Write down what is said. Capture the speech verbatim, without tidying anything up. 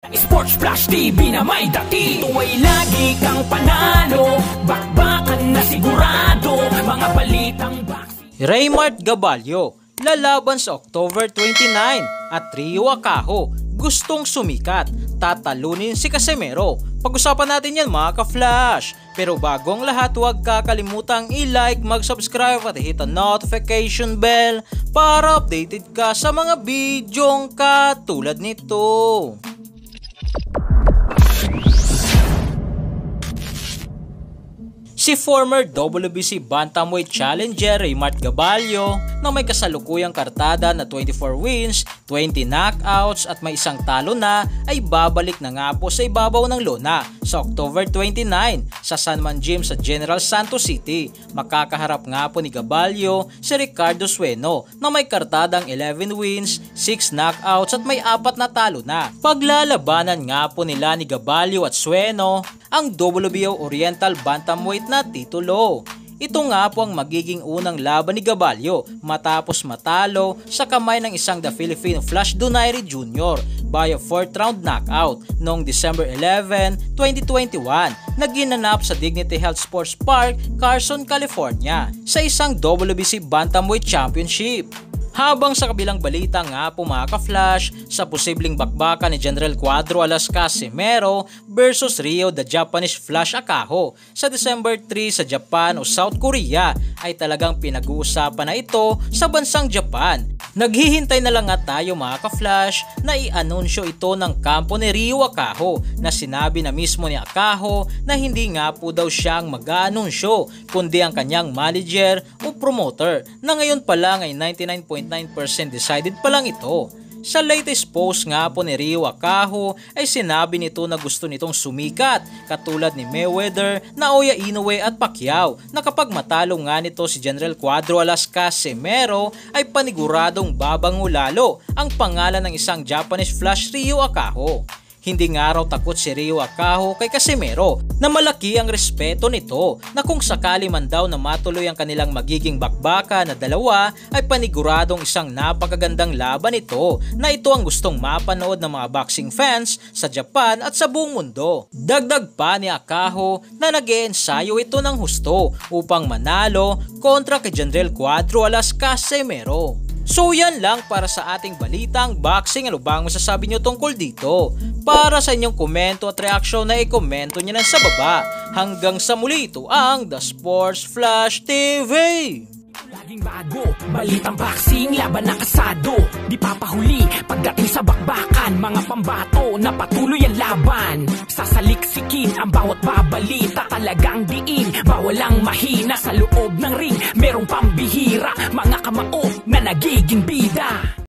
SportsFlash T V na may dati. Ito ay lagi kang panalo, bakbakan na sigurado, mga balitang boxing. Reymart Gaballo lalaban sa October twenty-nine at Rio AKAHO Gustong Sumikat. Tatalunin si Casimero. Pag-usapan natin yan mga ka-flash. Pero bago ang lahat, huwag kakalimutang i-like, mag-subscribe at hit ang notification bell para updated ka sa mga bidyong katulad nito. Si former W B C Bantamweight Challenger Reymart Gaballo na may kasalukuyang kartada na twenty-four wins, twenty knockouts at may isang talo na ay babalik na nga po sa ibabaw ng lona sa October twenty-nine sa Sanman Gym sa General Santos City. Makakaharap nga po ni Gaballo si Ricardo Sueno na may kartadang eleven wins, six knockouts at may apat na talo na. Paglalabanan nga po nila ni Gaballo at Sueno ang W B O Oriental Bantamweight na titulo. Ito nga po ang magiging unang laban ni Gaballo matapos matalo sa kamay ng isang The Philippine Flash Donaire Junior by a fourth round knockout noong December eleventh, twenty twenty-one na ginanap sa Dignity Health Sports Park, Carson, California sa isang W B C Bantamweight Championship. Habang sa kabilang balita nga po mga ka-flash, sa posibleng bakbakan ni General Cuadro alas Casimero versus Rio the Japanese Flash AKAHO sa December three sa Japan o South Korea ay talagang pinag-uusapan na ito sa bansang Japan. Naghihintay na lang nga tayo mga ka-flash na i-anunsyo ito ng kampo ni Rio AKAHO na sinabi na mismo ni AKAHO na hindi nga po daw siyang mag-aanunsyo kundi ang kanyang manager o promoter na ngayon pa lang ay ninety-nine point nine percent decided pa lang ito. Sa latest post nga po ni Rio AKAHO ay sinabi nito na gusto nitong sumikat katulad ni Mayweather, Naoya Inoue at Pacquiao na kapag matalo nga nito si General Cuadro alas Casimero ay paniguradong babango lalo ang pangalan ng isang Japanese Flash Rio AKAHO. Hindi nga raw takot si Rio AKAHO kay Casimero na malaki ang respeto nito na kung sakali man daw na matuloy ang kanilang magiging bakbaka na dalawa ay paniguradong isang napakagandang laban ito na ito ang gustong mapanood ng mga boxing fans sa Japan at sa buong mundo. Dagdag pa ni AKAHO na nag-eensayo ito ng husto upang manalo kontra kay General Cuadro alas Casimero. So yan lang para sa ating balitang boxing. Ano bang masasabi nyo tungkol dito? Para sa inyong komento at reaksyon na i-komento nyo na sa baba. Hanggang sa muli, ito ang The Sports Flash T V. Laging bago, balitang boxing, laban na kasado. Di papahuli pagdating sa bakbakan, mga pambato na patuloy ang laban. Sasaliksikin ang bawat babalita, talagang diin, bawal ang mahina sa loob ng ring. Merong pambihira, mga kamao na nagiging bida.